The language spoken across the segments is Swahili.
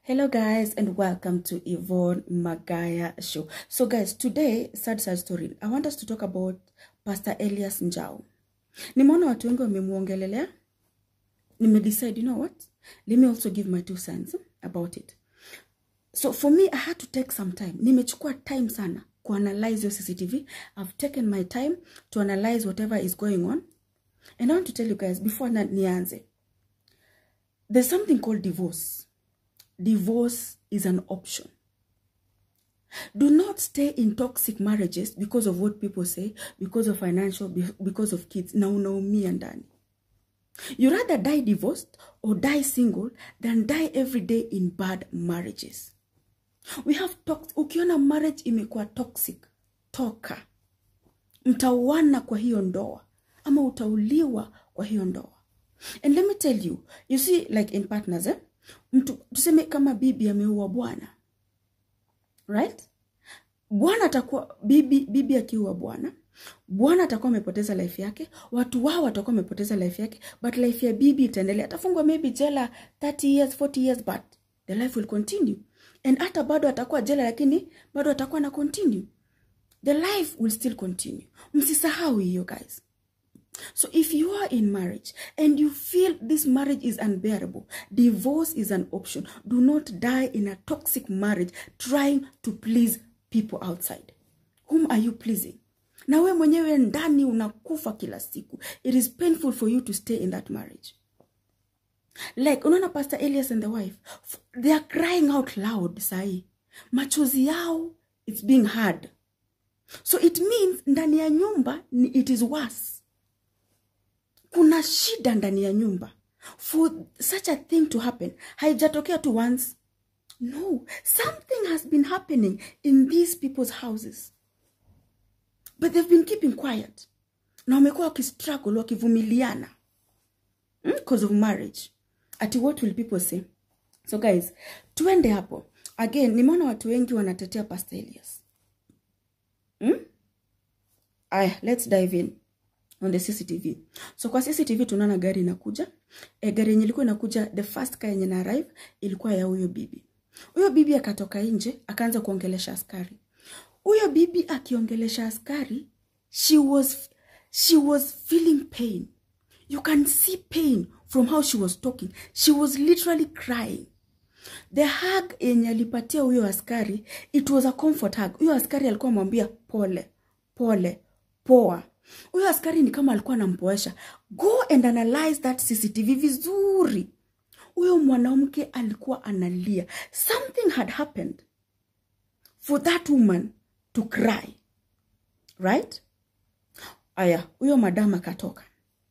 Hello guys and welcome to Yvonne Magaya show. So guys, today sad story. I want us to talk about Pastor Elias Njau. Nimeona watu wengi wamemuongelelea. Decide, you know what? Let me also give my 2 cents about it. So for me, I had to take some time. Nimechukua time sana ku analyze your CCTV. I've taken my time to analyze whatever is going on. And I want to tell you guys before nianze. There's something called divorce. Divorce is an option. Do not stay in toxic marriages because of what people say, because of financial, because of kids. Na unaumia ndani. You rather die divorced or die single than die every day in bad marriages. We have talked, ukiona marriage imekuwa toxic, toka. Mtauana kwa hiyo ndoa, ama utauliwa kwa hiyo ndoa. And let me tell you, you see like in partners, mtu tuseme kama bibi ameua bwana. Right? Bwana atakuwa bibi akiua bwana. Bwana atakuwa amepoteza life yake, watu wao watakuwa wamepoteza life yake, but life ya bibi itaendelea. Atafungwa maybe jela 30 years, 40 years, but the life will continue. And hata bado atakuwa jela lakini bado atakuwa na continue. The life will still continue. Msisahau hiyo guys. So if you are in marriage and you feel this marriage is unbearable, divorce is an option. Do not die in a toxic marriage trying to please people outside. Whom are you pleasing? Na wewe mwenyewe ndani unakufa kila siku. It is painful for you to stay in that marriage. Like, unaona Pastor Elias and the wife, they are crying out loud, sai. Machozi yao, it's being heard. So it means ndani ya nyumba, it is worse. Kuna shida ndani ya nyumba. For such a thing to happen, haijatokea to once. No, something has been happening in these people's houses. But they've been keeping quiet. Na wamekuwa wakistruggle, wakivumiliana. Because of marriage. Ati what will people say? So guys, tuende hapo. Again, nimeona watu wengi wanatetea Pastor Elias. Let's dive in on the CCTV. So kwa CCTV tunaona gari inakuja. Gari yenye ilikuwa inakuja, the first car yenye na arrive ilikuwa ya huyo bibi. Huyo bibi akatoka nje, akaanza kuongelesha askari. Huyo bibi akiongelesha askari, she was feeling pain. You can see pain from how she was talking. She was literally crying. The hug yenye alipatia huyo askari, it was a comfort hug. Huyo askari alikuwa amwambia pole, pole, poa. Huyo askari ni kama alikuwa anampoesha. Go and analyze that CCTV vizuri. Huyo mwanamke alikuwa analia. Something had happened for that woman to cry. Right? Aya, huyo madama katoka.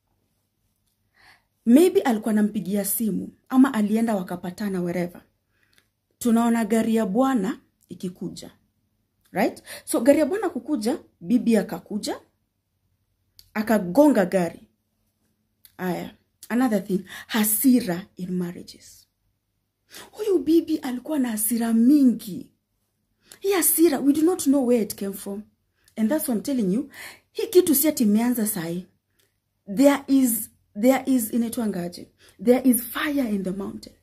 Maybe alikuwa anampigia simu ama alienda wakapatana wherever. Tunaona gari ya bwana ikikuja. Right? So gari ya bwana kukuja, bibi akakuja, akagonga gari. Aya, another thing, hasira in marriages. Huyu bibi alikuwa na hasira mingi. Hii hasira, we do not know where it came from. And that's what I'm telling you. Hii kitu si ati imeanza sahi. There is inaitwangaje. There is fire in the mountain.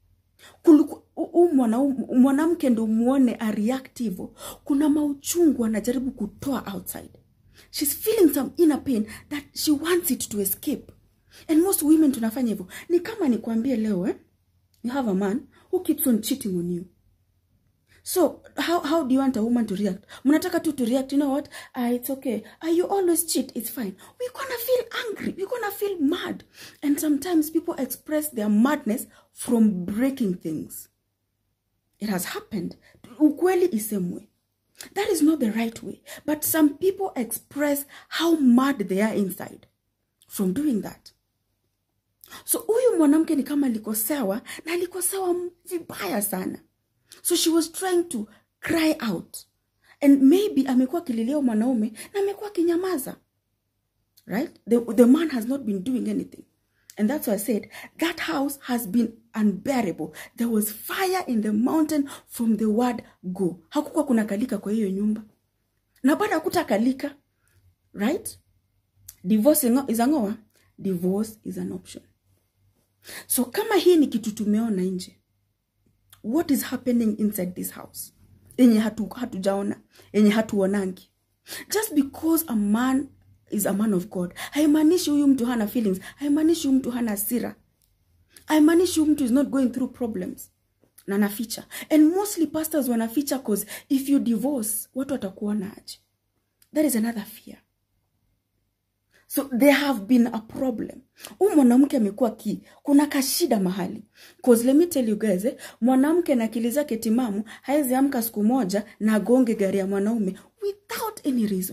Mwanamke ndo muone a reactive. Kuna mauchungu anajaribu kutoa outside. She's feeling some inner pain that she wants it to escape. And most women tunafanya hivyo. Ni kama nikwambie leo, you have a man who keeps on cheating on you. So, how do you want a woman to react? Mnataka tu to react, you know what? It's okay. You always cheat, it's fine. We're gonna feel angry. We're gonna feel mad. And sometimes people express their madness from breaking things. It has happened. Ukweli isemwe. That is not the right way. But some people express how mad they are inside from doing that. So, huyu mwanamke ni kama alikosewa, na alikosewa vibaya sana. So she was trying to cry out. And maybe amekuwa kililio mwanaume na amekuwa kinyamaza. Right? The man has not been doing anything. And that's why I said, that house has been unbearable. There was fire in the mountain from the word go. Hakukuwa kuna kalika kwa hiyo nyumba. Na baada hakutakalika. Right? Divorce is angoa. Divorce is an option. So kama hii ni kitu tumeona nje. what is happening inside this house. Yenye hatujaona, yenye hatuonangi. Just because a man is a man of God, haimaanishi huyu mtu hana feelings, haimaanishi huyu mtu hana hasira, haimaanishi huyu mtu is not going through problems. Na naficha. And mostly pastors wanaficha because if you divorce, watu watakuona aje. That is another fear. So there have been a problem. Mwanamke amekuwa kuna kashida mahali. Because let me tell you guys, mwanamke na akili zake timamu haiwezi amka siku moja na agonge gari ya mwanaume without any reason.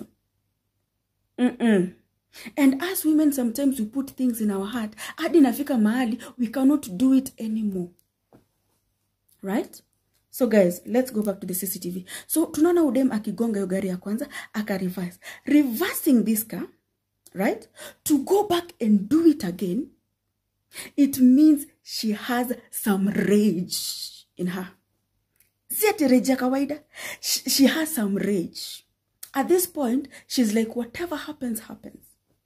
And as women, sometimes we put things in our heart. Hadi nafika mahali, we cannot do it anymore. Right? So guys, let's go back to the CCTV. So tunaona udem akigonga yo gari ya kwanza, aka-reverse. Reversing this car, right? To go back and do it again, it means she has some rage in her. Si ati rage ya kawaida. She has some rage. At this point, she's like, whatever happens, happens.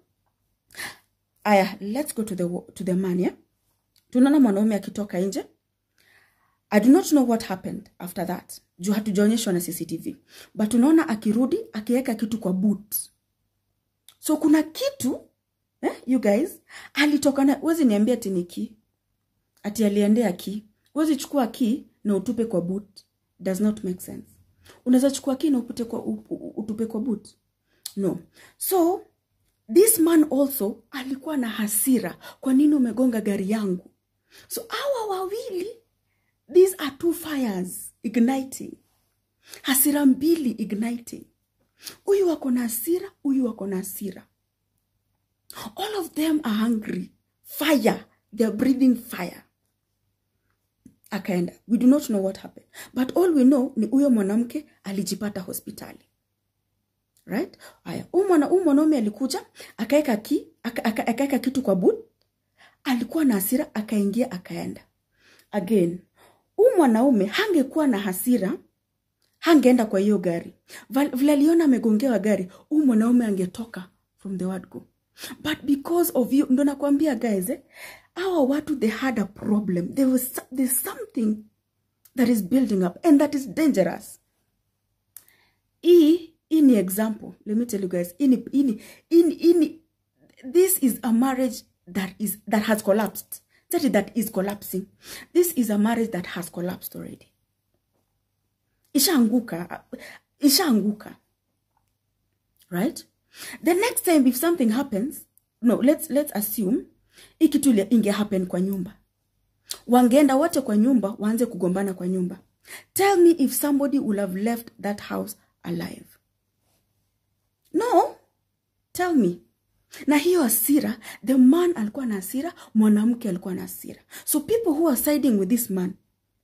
Aya, let's go to the man, yeah? Tunaona mwanaume akitoka nje. I do not know what happened after that. Juu hatujaonyeshwa na CCTV. But tunaona akirudi, akiweka kitu kwa boot. So kuna kitu, you guys, alitoka na, wezi niambia ati ni key. Ati aliendea key. Wezi chukua key na utupe kwa boot. Does not make sense. Unaweza chukua key na utupe kwa boot. No. So, this man also alikuwa na hasira. Kwa nini umegonga gari yangu? So, hawa wawili, these are two fires igniting. Hasira mbili igniting. Huyu wako na hasira, huyu wako na hasira. All of them are hungry. Fire. They are breathing fire. Akaenda. We do not know what happened. But all we know ni huyo mwanamke alijipata hospitali. Right? Aya. Mwanaume alikuja, akaeka kitu kwa boot. Alikuwa na hasira, akaingia, akaenda. Again, mwanaume hangekuwa na hasira, hangeenda kwa hiyo gari. Vile aliona amegongewa gari, mwanaume angetoka from the word go. But because of you, ndo nakwambia guys, our watu, they had a problem. There's something that is building up, and that is dangerous. In example, let me tell you guys, this is a marriage that has collapsed. That is collapsing. This is a marriage that has collapsed already. Ishaanguka. Right? The next time if something happens, no, let's assume ikitulia inge happen kwa nyumba. Wangeenda wote kwa nyumba, waanze kugombana kwa nyumba. Tell me if somebody would have left that house alive. No. Tell me. Na hiyo hasira, the man alikuwa na hasira, mwanamke alikuwa na hasira. So people who are siding with this man,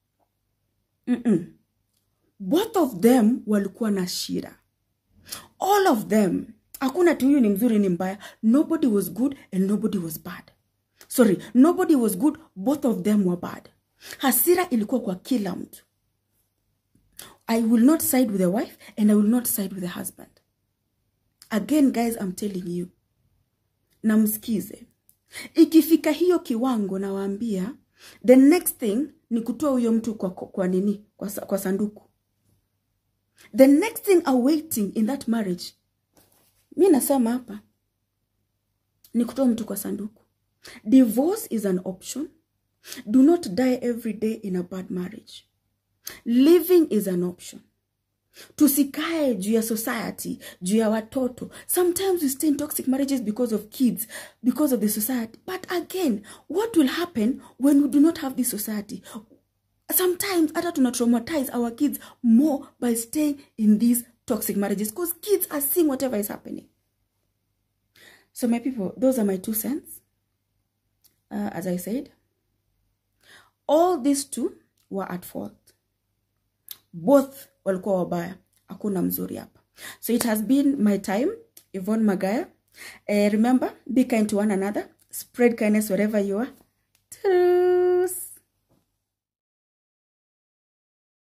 both of them walikuwa na shida. All of them. Hakuna tu huyu ni mzuri ni mbaya. Nobody was good and nobody was bad. Sorry, nobody was good, both of them were bad. Hasira ilikuwa kwa kila mtu. I will not side with the wife and I will not side with the husband. Again guys, I'm telling you. Na msikize. Ikifika hiyo kiwango na waambia, the next thing ni kutoa huyo mtu kwa nini? Kwa sanduku. The next thing awaiting in that marriage, mimi nasema hapa, ni kutoa mtu kwa sanduku. Divorce is an option. Do not die every day in a bad marriage. Living is an option. Tusikae juu ya society, juu ya watoto. Sometimes we stay in toxic marriages because of kids, because of the society. But again, what will happen when we do not have this society? Sometimes hata tunatraumatize our kids more by staying in these toxic marriages because kids are seeing whatever is happening. So my people, those are my 2 cents. As I said, all these two were at fault. Both walikuwa wabaya. Hakuna mzuri hapa. So it has been my time, Yvonne Magaya. Remember, be kind to one another. Spread kindness wherever you are. Ta-da!